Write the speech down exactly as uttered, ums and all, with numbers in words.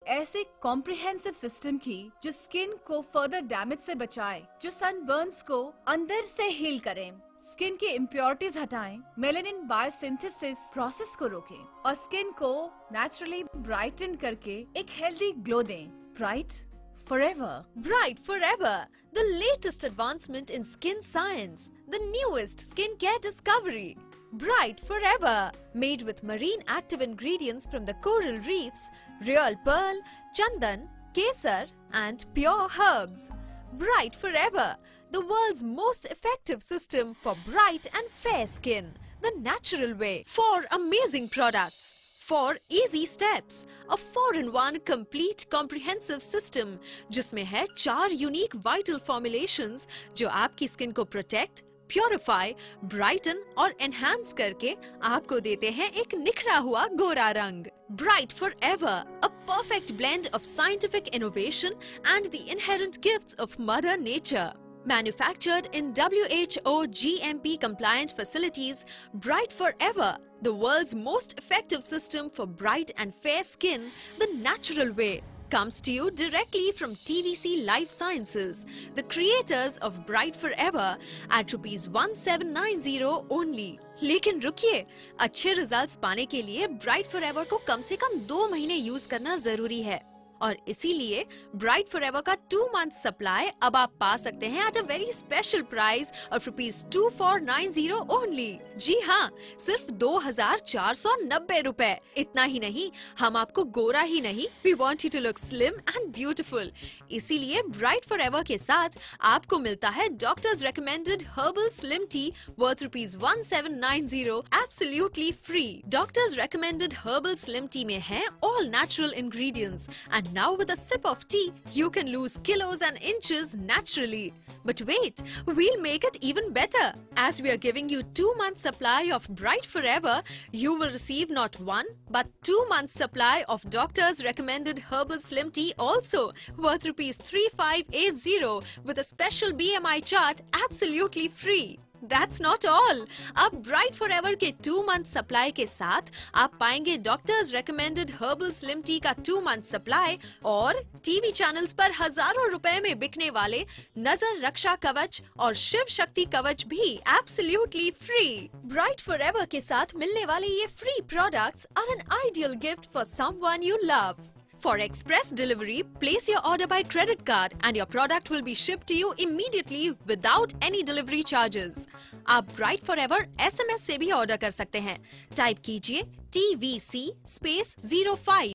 ऐसे comprehensive system की जो स्किन को फर्दर डैमेज से बचाए, जो सनबर्न्स को अंदर से हील करें, स्किन की इम्प्योरिटीज हटाएं, मेलानिन बायोसिंथेसिस प्रोसेस को रोकें और स्किन को नेचुरली ब्राइटन करके एक हेल्दी ग्लो दें। Bright forever. Bright Forever, the latest advancement in skin science, the newest skincare discovery. Bright Forever, made with marine active ingredients from the coral reefs, real pearl, chandan, kesar and pure herbs. Bright Forever, the world's most effective system for bright and fair skin, the natural way. Four amazing products. Four easy steps, a four-in-one complete comprehensive system जिसमें है चार unique vital formulations जो आपकी skin को protect, purify, brighten और enhance करके आपको देते हैं एक निखरा हुआ गोरा रंग। Bright Forever, a perfect blend of scientific innovation and the inherent gifts of Mother Nature. Manufactured in W H O G M P compliant facilities, Bright Forever, the world's most effective system for bright and fair skin, the natural way, comes to you directly from T V C Life Sciences, the creators of Bright Forever, at rupees one seven nine zero only. लेकिन रुकिए, अच्छे results पाने के लिए Bright Forever को कम से कम दो महीने यूज करना जरूरी है और इसीलिए Bright Forever का टू मंथ सप्लाई अब आप पा सकते हैं at a very special price of rupees two four nine zero only. जी हाँ, सिर्फ दो हजार चार सौ नब्बे रुपए। इतना ही नहीं, हम आपको गोरा ही नहीं, we want you to look slim and beautiful. इसीलिए Bright Forever के साथ आपको मिलता है doctors recommended herbal slim tea worth rupees one seven nine zero absolutely free. Doctors recommended herbal slim tea में है all natural ingredients and now with a sip of tea, you can lose kilos and inches naturally. But wait, we'll make it even better. As we are giving you two months supply of Bright Forever, you will receive not one, but two months supply of doctors recommended herbal slim tea also, worth rupees three five eight zero with a special B M I chart absolutely free. That's not all. अब Bright Forever के two month supply के साथ आप पाएंगे doctors recommended herbal slim tea का two month supply और TV channels पर हजारों रुपए में बिकने वाले नजर रक्षा कवच और शिव शक्ति कवच भी एब्सोल्युटली फ्री। Bright Forever के साथ मिलने वाले ये free products are an ideal gift for someone you love. For express delivery, place your order by credit card and your product will be shipped to you immediately without any delivery charges. आप Bright Forever S M S से भी order कर सकते हैं। Type कीजिए T V C space zero five